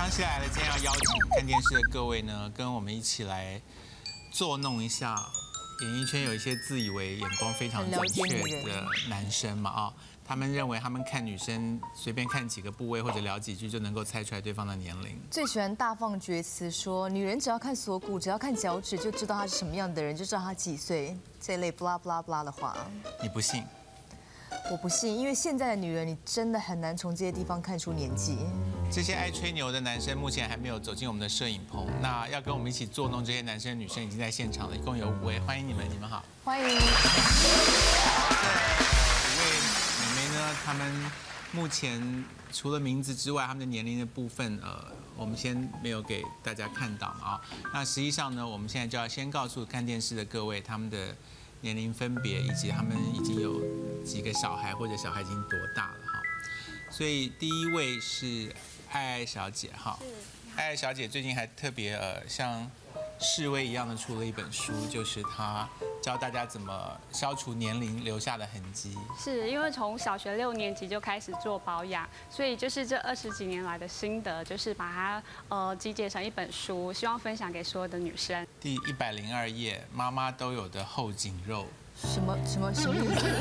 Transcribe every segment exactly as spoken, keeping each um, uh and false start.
康熙来了，今天要邀请看电视的各位呢，跟我们一起来作弄一下演艺圈有一些自以为眼光非常准确的男生嘛啊，他们认为他们看女生随便看几个部位或者聊几句就能够猜出来对方的年龄。 最喜欢大放厥词，说女人只要看锁骨，只要看脚趾就知道她是什么样的人，就知道她几岁，这类不拉不拉不拉的话， 你不信？ 我不信，因为现在的女人，你真的很难从这些地方看出年纪。 这些爱吹牛的男生目前还没有走进我们的摄影棚，那要跟我们一起作弄这些男生女生已经在现场了，一共有五位，欢迎你们，你们好， 欢迎。 这五位美眉呢，她们目前除了名字之外，她们的年龄的部分，呃，我们先没有给大家看到嘛啊。那实际上呢，我们现在就要先告诉看电视的各位，他们的年龄分别，以及他们已经有几个小孩，或者小孩已经多大了哈。所以第一位是爱爱小姐哈，爱爱小姐最近还特别呃像示威一样的出了一本书，就是她教大家怎么消除年龄留下的痕迹。 是因为从小学六年级就开始做保养，所以就是这二十几年来的心得，就是把它呃集结成一本书，希望分享给所有的女生。 第一百零二页，妈妈都有的后颈肉。 什么什么什么意思？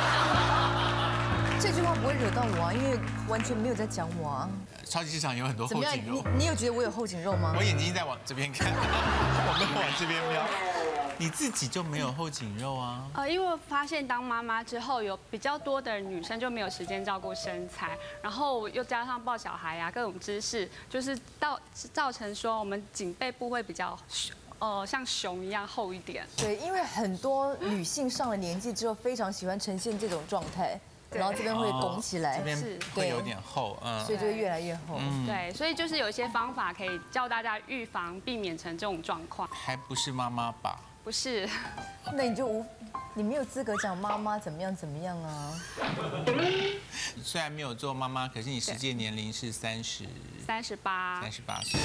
这句话不会惹到我啊，因为完全没有在讲我啊。 超级市场有很多后颈肉。 你你有觉得我有后颈肉吗？ 我眼睛在往这边看，我没有往这边瞄。你自己就没有后颈肉啊？ 呃，因为我发现当妈妈之后，有比较多的女生就没有时间照顾身材，然后又加上抱小孩啊，各种姿势，就是到造成说我们颈背部会比较。呃，像熊一样厚一点。 对，因为很多女性上了年纪之后，非常喜欢呈现这种状态，然后这边会拱起来， 这边会有点厚，嗯， 所以就会越来越厚。 对，所以就是有一些方法可以教大家预防，避免成这种状况。 还不是妈妈吧？ 不是。 那你就无，你没有资格讲妈妈怎么样怎么样啊。 虽然没有做妈妈，可是你实际年龄是三十。 三十八。 三十八岁。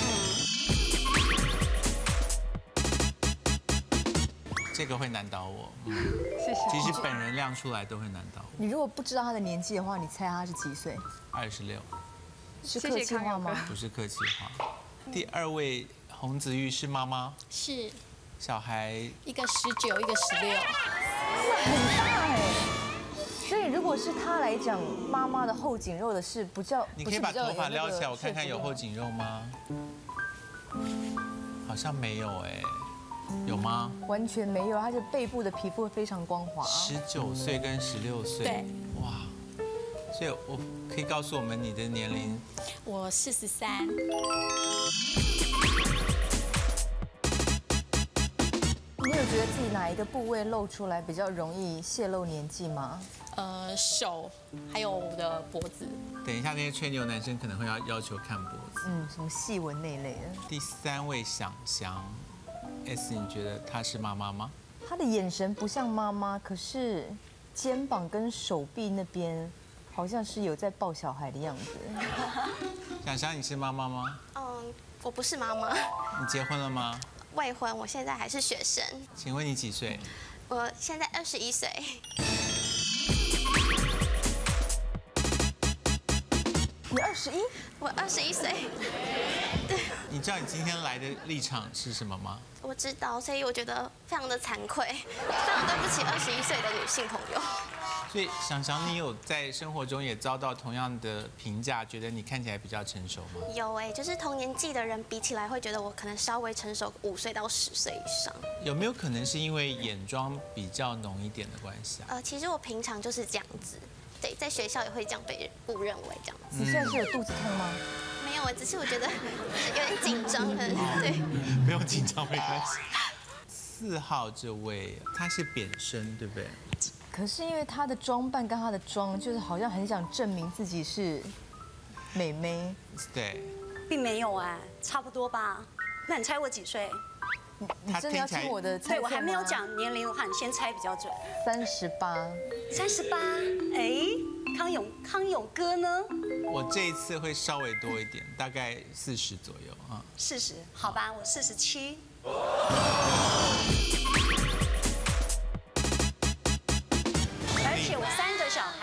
这个会难倒我， 嗯，谢谢。 其实本人亮出来都会难倒我。 你如果不知道他的年纪的话，你猜他是几岁？ 二十六。 是客气话吗？ 不是客气话。第二位洪子玉是妈妈。 是。 小孩一个十九，一个十六。 很大哎。所以如果是他来讲，妈妈的后颈肉的事不叫。 你可以把头发撩起来，我看看有后颈肉吗？好像没有哎。有吗？ 完全没有，他的背部的皮肤非常光滑。 十九岁跟十六岁， 对， 哇！所以我可以告诉我们你的年龄。 我四十三。你有觉得自己哪一个部位露出来比较容易泄露年纪吗？ 呃，手，还有我的脖子。 等一下，那些吹牛男生可能会要要求看脖子。 嗯，什么细纹那一类的。 第三位想翔。S， 你觉得她是妈妈吗？ 她的眼神不像妈妈，可是肩膀跟手臂那边好像是有在抱小孩的样子。 想翔，你是妈妈吗？ 嗯，我不是妈妈。 你结婚了吗？ 未婚，我现在还是学生。 请问你几岁？ 我现在二十一岁。 你二十一？ 我二十一岁。对。 你知道你今天来的立场是什么吗？ 我知道，所以我觉得非常的惭愧，非常对不起二十一岁的女性朋友。 所以想翔，你有在生活中也遭到同样的评价，觉得你看起来比较成熟吗？ 有哎，就是同年纪的人比起来，会觉得我可能稍微成熟五岁到十岁以上。 有没有可能是因为眼妆比较浓一点的关系啊？ 呃，其实我平常就是这样子，对，在学校也会这样被误认为这样子。 你现在是有肚子痛吗？ 没有，只是我觉得有点紧张，对。 不用紧张，没关系。四号这位他是扁身，对不对？ 可是因为他的装扮跟他的妆，就是好像很想证明自己是美眉。 对， 并没有哎，差不多吧。那你猜我几岁？ 你你真的要听我的猜测吗？ 对，我还没有讲年龄的话，你先猜比较准。 三十八。 三十八，哎，康永康永哥呢？ 我这一次会稍微多一点，大概四十左右啊。 四十，好吧，我四十七。而且我三个小孩，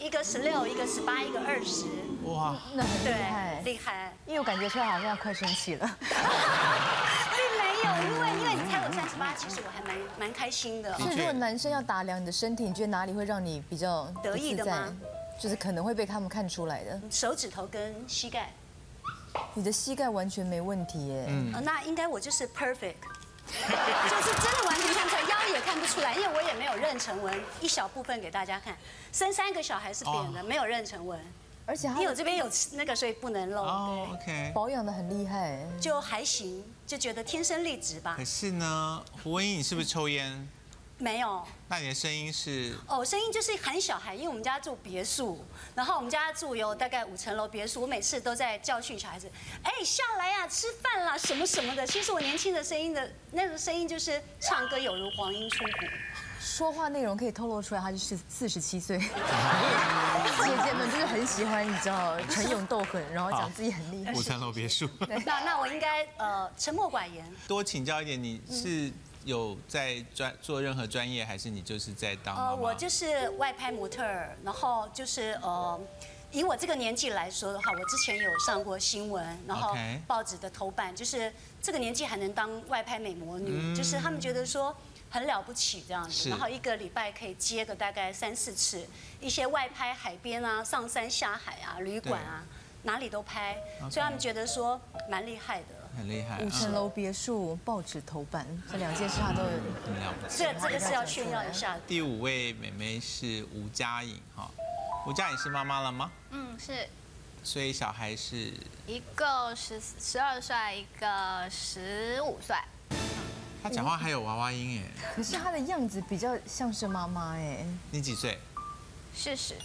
一个十六，一个十八，一个二十。 哇， 那很厉对， 害， 厉害。 因为我感觉出来好像快生气了。 并没有，因为因为你猜我三十八，其实我还蛮蛮开心的。 所以如果男生要打量你的身体，你觉得哪里会让你比较得意的吗？ 就是可能会被他们看出来的。 手指头跟膝盖。 你的膝盖完全没问题耶。 嗯，那应该我就是 perfect。就是真的完全看不出来，腰也看不出来，因为我也没有妊娠纹，一小部分给大家看。生三个小孩是扁的，没有妊娠纹， 而且因为我这边有那个，所以不能露。 哦 ，OK， 保养的很厉害， 就还行，就觉得天生丽质吧。 可是呢，胡文英，你是不是抽烟？ 没有。 那你的声音是？ 哦，声音就是喊小孩，因为我们家住别墅，然后我们家住有大概五层楼别墅，我每次都在教训小孩子，哎，下来呀，吃饭啦，什么什么的。其实我年轻的声音的那个声音就是唱歌有如黄莺出谷。 说话内容可以透露出来，他就是四十七岁。姐姐们就是很喜欢，你知道，陈勇斗狠，然后讲自己很厉害。 五层楼别墅。 那那我应该呃沉默寡言。 多请教一点，你是有在专做任何专业，还是你就是在当妈妈？ 呃，我就是外拍模特儿，然后就是呃。以我这个年纪来说的话，我之前有上过新闻，然后报纸的头版，就是这个年纪还能当外拍美魔女，嗯、就是他们觉得说很了不起这样子。然后一个礼拜可以接个大概三四次，一些外拍海边啊、上山下海啊、旅馆啊，哪里都拍，所以他们觉得说蛮厉害的。 很厉害。 五层楼别墅、报纸头版，这两件事他都有很了不起。 这这个是要炫耀一下。 第五位妹妹是吴佳颖哈。吴佳颖是妈妈了吗？ 嗯，是。 所以小孩是一个十十二岁，一个十五岁。 他讲话还有娃娃音哎。 可是他的样子比较像是妈妈哎。 你几岁？ 四十。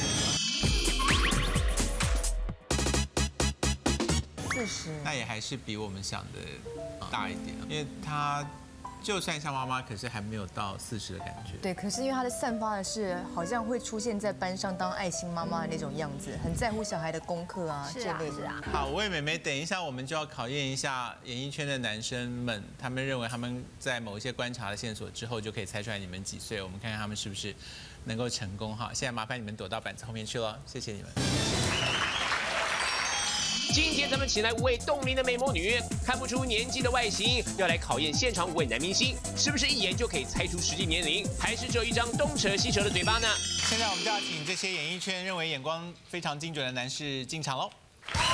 四十。 那也还是比我们想的大一点，因为他。就算像妈妈，可是还没有到四十的感觉。 对，可是因为她的散发的是，好像会出现在班上当爱心妈妈的那种样子，很在乎小孩的功课啊这类的。 好，吴魏妹妹，等一下我们就要考验一下演艺圈的男生们，他们认为他们在某一些观察的线索之后，就可以猜出来你们几岁。我们看看他们是不是能够成功哈。现在麻烦你们躲到板子后面去了，谢谢你们。 今天咱们请来五位冻龄的美魔女，看不出年纪的外形，要来考验现场五位男明星，是不是一眼就可以猜出实际年龄，还是只有一张东扯西扯的嘴巴呢？ 现在我们就要请这些演艺圈认为眼光非常精准的男士进场喽。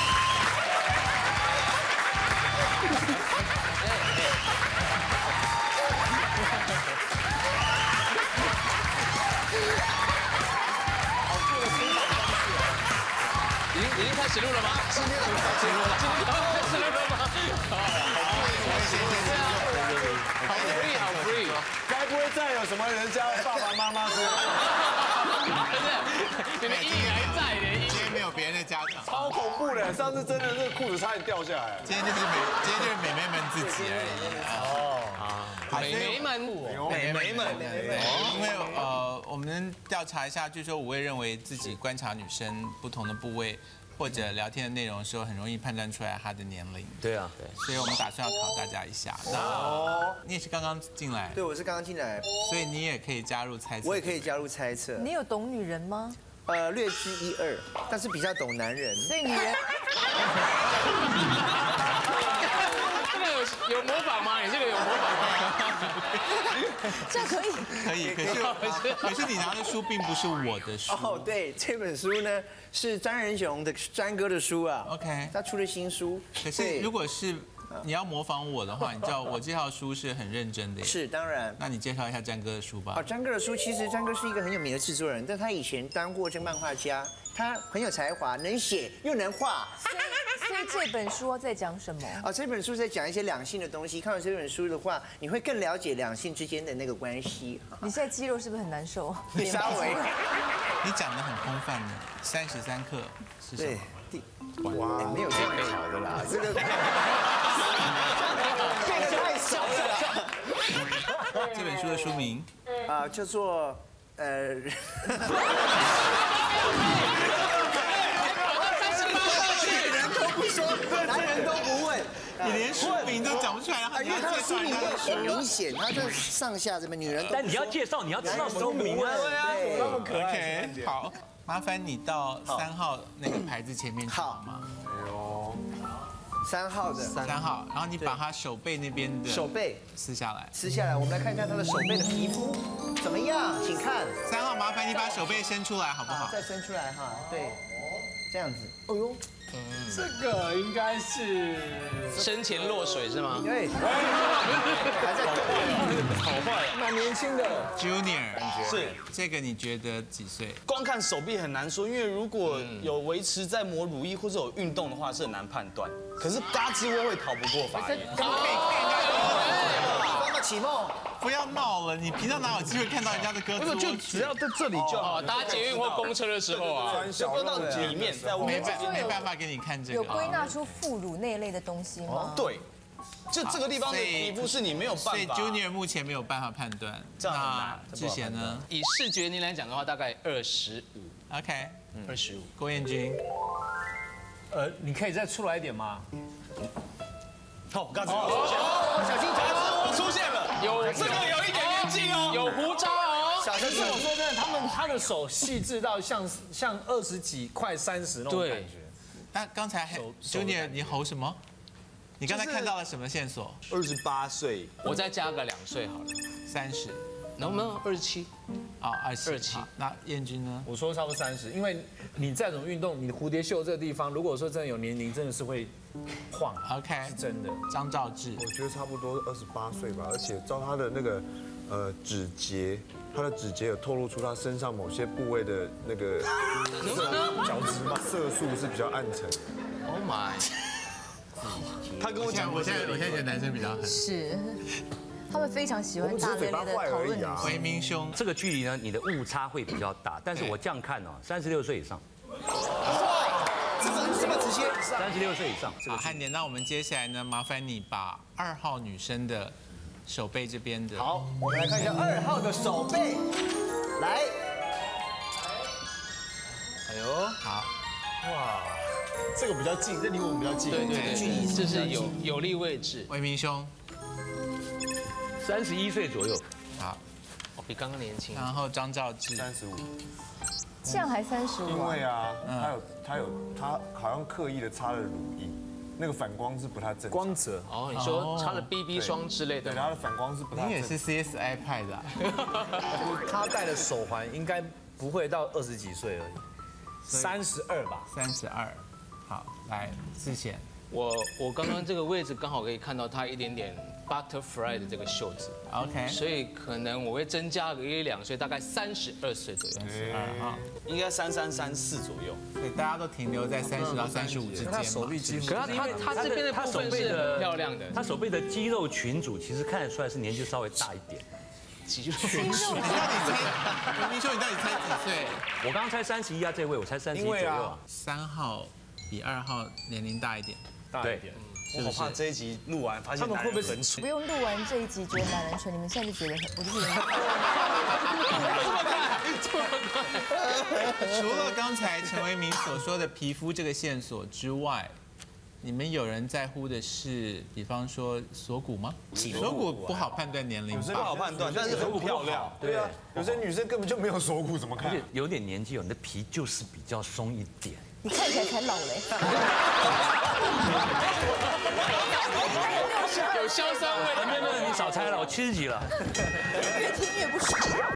已经已经开始录了吗？今天开始录了，今天开始录了吗？好，好 free， 好 free， 该不会再有什么人家爸爸妈妈是？ 不是，你们意还在的， 今天没有别人的家长， 超恐怖的，上次真的是裤子差点掉下来。 今天就是美，今天就是美眉们自己而已。哦， 啊，美眉们， 美眉们，因为呃，我们调查一下，据说五位认为自己观察女生不同的部位。或者聊天的内容的时候，很容易判断出来她的年龄。 对啊， 对，所以我们打算要考大家一下。那你也是刚刚进来？ 对，我是刚刚进来， 所以你也可以加入猜测。 我也可以加入猜测。 你有懂女人吗？ 呃，略知一二，但是比较懂男人。 所以女人。 这个有有模仿吗？你这个有模仿吗？ 这可以。 可以，可是可是你拿的书并不是我的书。 哦，对，这本书呢是张仁雄的詹哥的书啊。 OK， 他出了新书。 可是如果是你要模仿我的话，你知道我这套书是很认真的耶。 是，当然。 那你介绍一下詹哥的书吧。 哦，詹哥的书其实詹哥是一个很有名的制作人，但他以前当过这个漫画家，他很有才华，能写又能画。 所以这本书在讲什么？ 哦，这本书在讲一些两性的东西。看完这本书的话，你会更了解两性之间的那个关系。 你现在肌肉是不是很难受？ 稍微。 你讲的很空泛的，三十三克是什么？ 对，哇，没有这样考的啦，这个变得太少了。 这本书的书名啊，叫做呃。男人都不问， 你连书名都讲不出来，然后你要介绍人家的书， 很明显，他这上下这么女人都。 但你要介绍，你要知道书名啊。 对啊， OK， 好， 麻烦你到三号那个牌子前面去好吗？ 哎呦，三号的三号，然后你把他手背那边的手背撕下来， 撕下来，我们来看看他的手背的皮肤怎么样，请看。 三号，麻烦你把手背伸出来好不好？ 再伸出来哈，对，这样子。哎呦。 这个应该是生前落水是吗？ 对， 还在抖，好坏，蛮年轻的 Junior， 是这个你觉得几岁？ 光看手臂很难说，因为如果有维持在抹乳液或者有运动的话，是很难判断。可是嘎吱窝会逃不过法眼。 启梦， 不要闹了！你平常哪有机会看到人家的鸽子窝？ 就只要在这里就好。 搭捷运或公车的时候啊， 就到里面，在没办没办法给你看这个。 有归纳出副乳那一类的东西吗？ 对，就这个地方的皮肤是你没有办法。 所以 Junior 目前没有办法判断。 这样很难。 之前呢？ 以视觉年龄来讲的话，大概二十五。 OK， 二十五。 郭彦均， 呃，你可以再出来一点吗？ 好，嘎吱窝出现了，小心嘎吱窝出现了， 有这个有一点年纪哦， 有胡渣哦。 可是我说真的，他们他的手细致到像像二十几快三十那种感觉。 那刚才 Junior 你吼什么？你刚才看到了什么线索？ 二十八岁， 我再加个两岁好了， 三十， 能不能二十七？ 啊，二十二七。那彦均呢？ 我说差不多三十，因为你再怎么运动，你蝴蝶袖这个地方，如果说真的有年龄，真的是会晃。 OK， 是真的。 张兆志， 我觉得差不多二十八岁吧，而且照他的那个呃指节，他的指节有透露出他身上某些部位的那个角质嘛，色素是比较暗沉。 Oh my！ 他跟我讲， 我现在我现在觉得男生比较狠。 是。他们非常喜欢大咧咧的讨论女性。 回明兄， 这个距离呢，你的误差会比较大，但是我这样看哦，三十六岁以上。 这么这么直接， 三十六岁以上。 好，汉典，那我们接下来呢，麻烦你把二号女生的手背这边的。 好，我们来看一下二号的手背，来。 哎呦， 好， 哇，这个比较近，这离我们比较近。 对对对，这是有有利位置。 回明兄。 三十一岁左右， 好， 我比刚刚年轻。 然后张兆志三十五， 这样还三十五？ 因为啊，他有他有他好像刻意的擦了乳液，那个反光是不太正常。 光泽哦，你说擦了 B B 霜之类的， 对，它的反光是不太正常。 你也是 C S I 派的， 他戴的手环应该不会到二十几岁而已，三十二吧， 三十二。好，来志贤， 我我刚刚这个位置刚好可以看到他一点点 butterfly 的这个袖子 ，OK， 所以可能我会增加个一两岁，大概三十二岁左右， 三十二哈， 应该三三三四左右， 所以大家都停留在三十到三十五之间嘛。 他手臂肌肤， 可是他他这边的部分是很漂亮的， 他手背的肌肉群组其实看得出来是年纪稍微大一点。 肌肉群组，你到底猜？文明兄，你到底猜几岁？ 我刚刚猜三十一啊，这位我猜三十一左右啊。 三号比二号年龄大一点， 大一点。 我好怕这一集录完发现他们会不会很蠢？ 不用录完这一集觉得男人蠢，你们现在就觉得很，我就觉得。除了刚才陈为民所说的皮肤这个线索之外，你们有人在乎的是，比方说锁骨吗？锁骨不好判断年龄， 有些不好判断，但是很漂亮。 对啊，有些女生根本就没有锁骨，怎么看？ 而且有点年纪哦，你的皮就是比较松一点。 你看起来才老嘞。 有硝酸味， 没有没有，你少猜了，我七十几了。 越听越不爽。